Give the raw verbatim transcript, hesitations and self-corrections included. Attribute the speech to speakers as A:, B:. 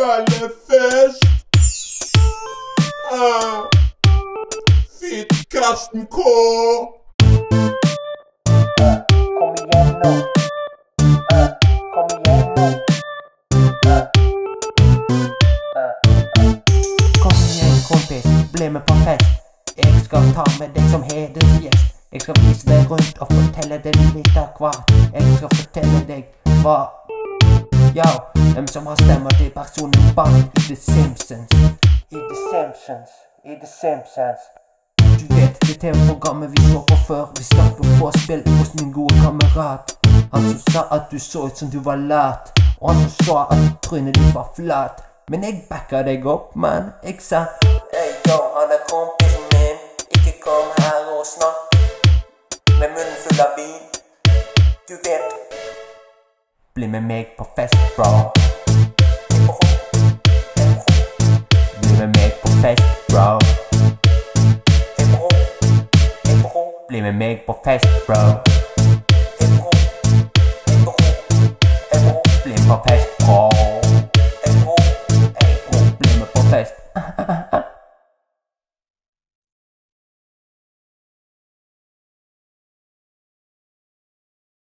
A: Ballefest. Ah, Fit Karsten K.
B: Kom igjen nå. Uh, kom igjen nå. Uh, uh, uh. Kom igjen, kompis, bli med på fest. Jeg skal ta med deg som hedersgjest. Jeg skal vise deg rundt og fortelle deg litt av hvert. Jeg skal fortelle deg hva ja, hvem som har stemmer til personen bak i The Simpsons. I The Simpsons, i The Simpsons. Du vet det T V-programmet vi så på før. Vi stakk på påspill hos min gode kamerat. Han som sa at du så ut som du var lat, og han som sa at trynet ditt var flat. Men jeg backa deg opp, man. Jeg sa hey yo, han er kompisen min. Ikke kom her og snakk med munnen full av vin. Du vet. Bli med meg på fest, bro. Bli med meg på fest, bro. Bli med meg på fest, bro.